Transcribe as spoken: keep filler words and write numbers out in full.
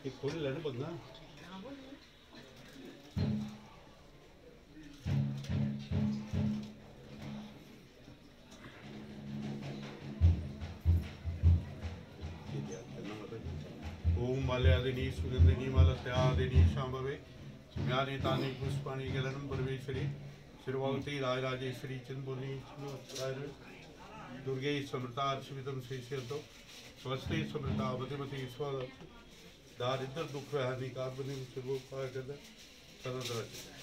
एक खोल लेना बंदा ओम माल्यादिनी सुगंधिनी मालत्यादिनी शांभवे ज्ञानी तानी पुष्पाणी गलनम परमेश्वरी श्रीभगवती राजराजेश्वरी चंद्रपुरी दुर्गे समृता अर्चितम शेषयतो स्वस्ति समृता मतिमति स्व दारिद्र दुख हानि कार्बनिक सर्वोपाय कर सदा